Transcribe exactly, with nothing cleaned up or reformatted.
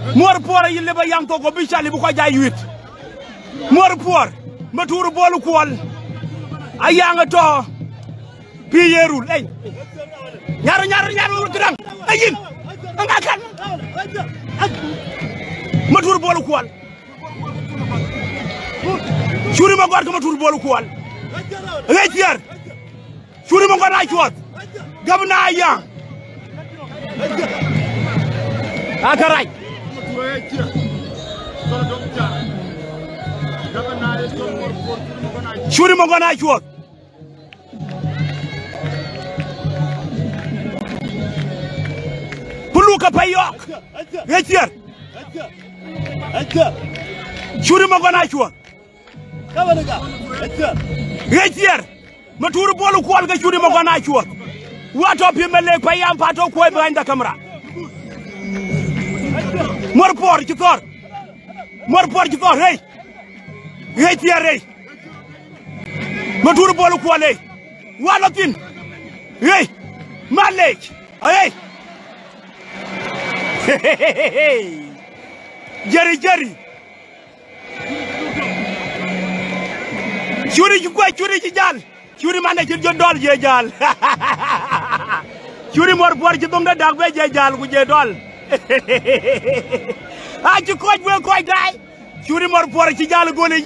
mor por yille ba yanko ko bichali bu ko jaay huit mor por ma tuuru boolu kuwal ayanga to piyerul ey ñaar ñaar ñaar turam ayin nga kan ma tuuru boolu kuwal Curi ma gor ko ma tuuru boolu kuwal retier Curi ma ngona ciot gabna ayang akaray Curi ma ngona ciot Puluka payok retier Curi ma ngona ciot retier ma tuuru boolu kuwal ga Curi ma ngona ciot wato pimele payam pato koy behind the camera mor por ci tor mor por ci tor hey hey tiya hey ma tuuru boolu kuwal hey wala tin hey malek hey jeri jeri Curi ci koy Curi ci jall Curi mane ci jondol je jall Curi mor por ci dum da dag be je jall ku je dol a ci kooj be kooj day Curi mor por ci jall gone